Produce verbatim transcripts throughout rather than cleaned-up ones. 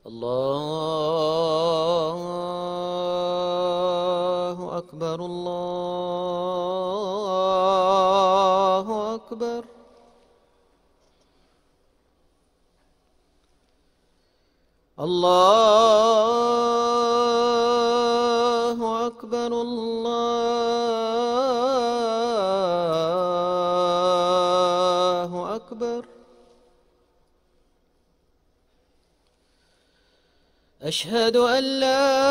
الله أكبر الله أكبر. الله أكبر الله أكبر. أشهد أن لا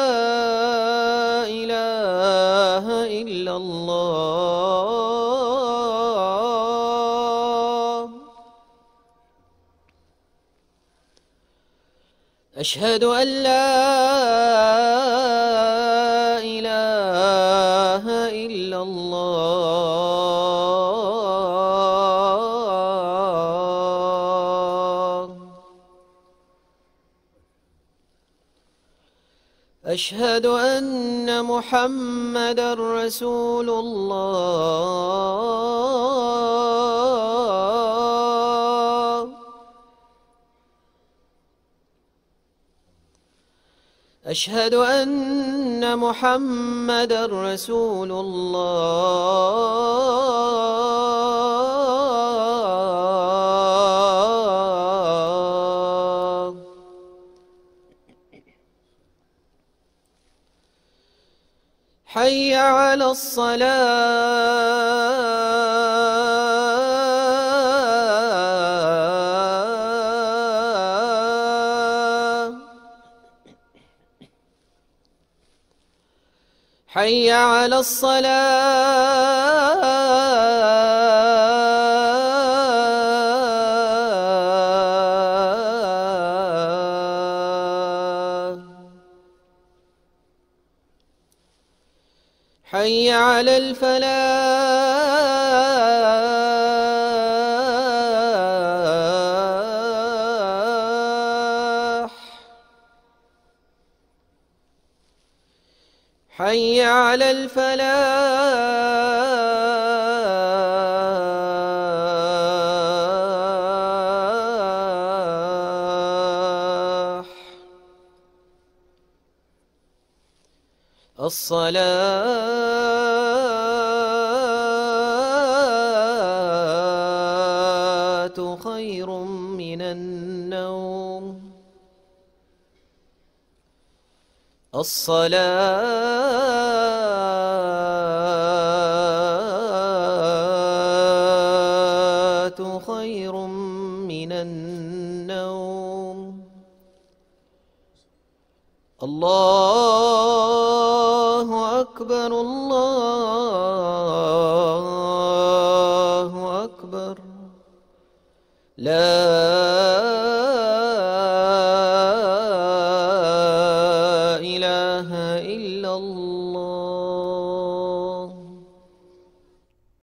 إله إلا الله. أشهد أن لا إله إلا الله. أشهد أن محمدًا رسول الله. أشهد أن محمدًا رسول الله. حي على الصلاة. حي على الصلاة. حي على الفلاح. حي على الفلاح. الصلاة خير من النوم. الصلاة خير من النوم. الله أكبر الله أكبر. لا